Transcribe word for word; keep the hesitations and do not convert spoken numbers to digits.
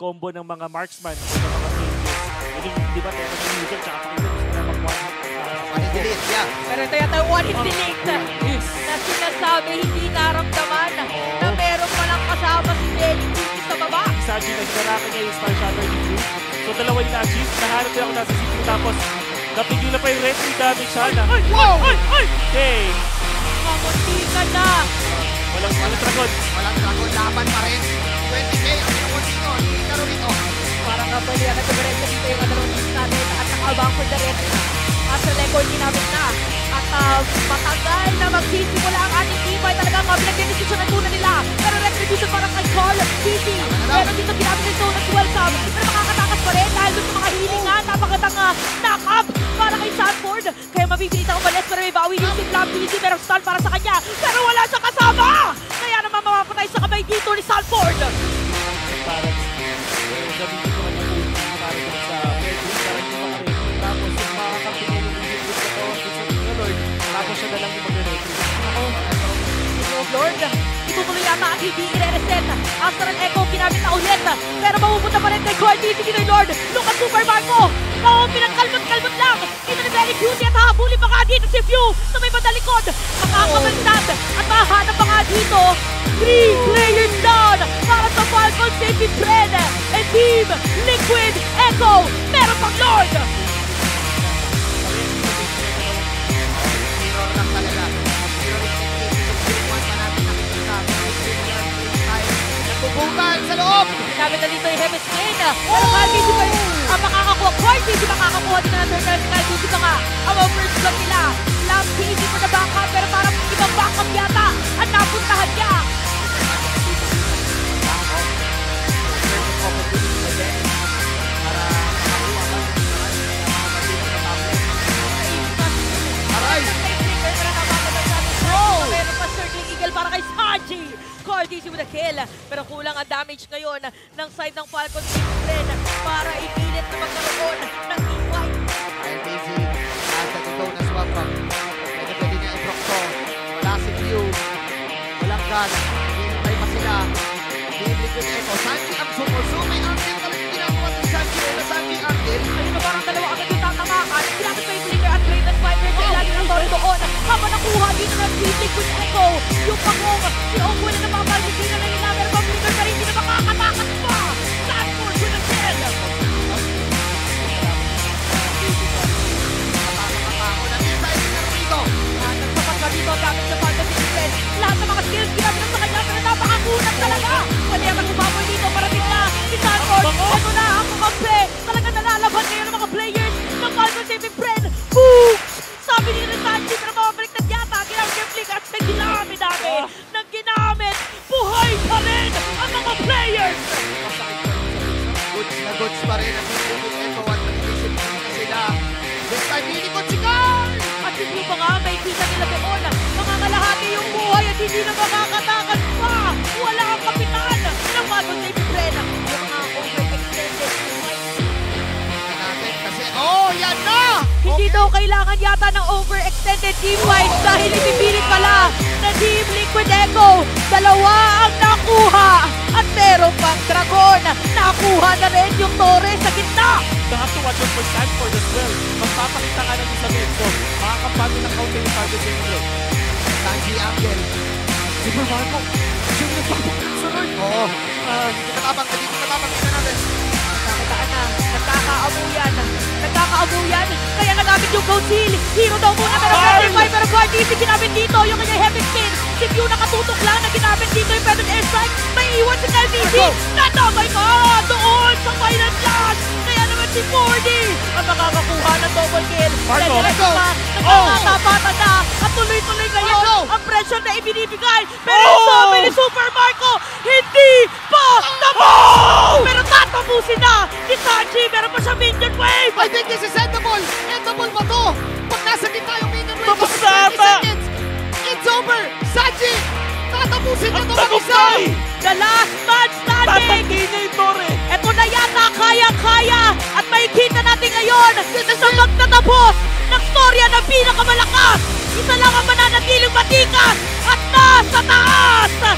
combo ng mga marksman o ng mga saviors. Yun yung, di ba, tayo ng user, tsaka pakita gusto na mag-one hit. One hit delete, yeah. Pero ito yata yung one hit delete Yes. na sinasabi hindi naramdaman na meron palang kasama si Lenny Queen sa baba. Saji na hinarakan niya yung Star Shatter ni Blue. So dalawa yung na-achieve. Nahanap din ako nasa C P tapos napigil na pa yung retry damage siya na. Wow! Okay. Mamunti ka na. Walang walang dragon. Walang dragon, laban pa rin. twenty K ang pinakon dito, hindi laro dito. Parang nga pala yan, nagkabarensa dito yung ano natin at nakabang for the red. At sa record ginamit na. At uh, matagal na magsisimula ang ating teamfight. Talagang uh, pinag-decision na tuna nila. Pero retribution parang kay Call, P C. Pero dito ginamit ng Zone as welcome. Pero makakatakas pa rin dahil dun sa mga healing nga. Napakatang uh, knock-up para kay Sanford. Kaya mabibilit ang umalis pero may bawi yung si Flam P C. Pero stun para sa kanya. Pero wala siyang kasama. Kaya naman mamapatay sa kamay dito ni Sanford. Parang gamitin ko kanya ulti para dun sa Pedro. Para yung mga retry. Tapos yung mga kapitay yung hit sa tawag sa Lord. Tapos siya na lang yung mag-retry. Ako, Lord Lord, itutuloy yata at hindi i-reset. Astral Echo, ginamit na ulit. Pero mapupunta pa rin kay Cordy, si Pinoy Lord. Look at Super Marco. Oo, pinagkalmot-kalmot lang. Dito ni Very Beauty at habulin pa nga dito si Few sa may badalikod. Makakabaliktad at mahanap pa nga dito. Three players down para sa Falcon Safety Trend. And Team Liquid Echo, meron pang Lord. Zero lang talaga. Zero expectation. Yung one pa natin nakikita. Nagbubutan sa loob. Ginamit na dito yung Hemis Lane. Pero Calvisi pa yung ang makakakuha. Calvisi makakakuha din na third time. Calvisi pa nga ang mga first block nila. Lam P C for the backup pero parang ibang backup yata at napuntahan niya. Aray! Meron pa circling eagle para kay Saji. Cordy with a kill. Pero kulang ang damage ngayon ng side ng Falcon Safety para ipilit na magkaroon ng team-wipe. Dahil busy, nasa dito na swap up. Pwede pwede niya i-proc to. Wala si Q. Walang gun. Hinintay pa sila. Team Liquid Echo. Sanji ang sumusumi. May angle talagang ginagawa ng Sanji. Wala Sanji angle. Ayun na parang dalawa agad yung tatamakan. Ginamit pa yung flicker at Raven Fighter. Kaya lagi ng Tori doon. Habang nakuha dito ng Team Liquid Echo. Yung pangong, si Ongwen na napapalitin na nila. Pero pang flicker pa rin. Hindi na makakatakas pa. Sanford with a kill. Ako na isa isa dito. At nagsapat ka dito gamit sa Falcon Safety. Lahat ng mga skills ginamit na sa kanya. Pero napakakunat talaga. Pwede ang magbumaboy dito. Parating na si Sanford. Ito na ang mga play. Talaga nalalaban ngayon ng mga players ng Falcon Safety Friend. Boom! Sabi ni Sanji, pero mabaliktad yata. Ginamit yung flick at ginamit dami. Nang ginamit, buhay pa rin ang mga players. Goods na goods pa rin ang Team Liquid Echo at nag-isip na sila. This time, hinikot si Carl! At hindi pa nga, may kita nila doon. Mga kalahati yung buhay at hindi na makakatakas pa. Wala ang kapitan ng Falcon Safety Friend. Yung mga overextended fights. Tingnan natin kasi, oh, yan na! Hindi daw kailangan yata ng overextended team fights dahil ipipilit pala na Team Liquid Echo. Dalawa ang nakuha at meron pang dragon. Nakuha na rin yung torre sa gitna. You have to watch out for Sanford as well. Magpapakita ka na sa mid. So, makakampante ng counter yung target sa inyo. Sanji angle. Super Marco. Siya yung nagpapakita sa Lord. Oo. Ah, hindi natabang, hindi natabang. Tingnan natin. Nakataan na, nagkakaabuyan. Nagkakaabuyan, kaya nagamit yung Goat Seal. Hero daw muna, pero verify, pero Guard Easy ginamit dito. Yung kanyang heavy spin. Si Pew nakatutok lang na ginamit dito yung Pedal Airstrike. May iwan si L B C. Natabay ka doon sa final blast. Kaya naman si Fordy ang makakakuha ng double kill. Marco, Let's go! Nagkakatapatan na at tuloy-tuloy ngayon Marco! ang pressure na ibinibigay. Pero yung sabi ni Super Marco, hindi pa tapos! Pero tatapusin na ni Sanji. Meron pa siya minion wave. I think this is endable! Endable ba to? Pag nasa gitna yung minion wave, Tapos twenty na ata! seconds. It's over! Sanji! Tatapusin na Ang to tapos mag-isa! na! The last man standing. Tatanggi niya yung Torre. Ito na yata, kaya-kaya. At makikita natin ngayon sa magtatapos ng storya ng pinakamalakas. Isa lang ang mananatiling matikas at nasa taas.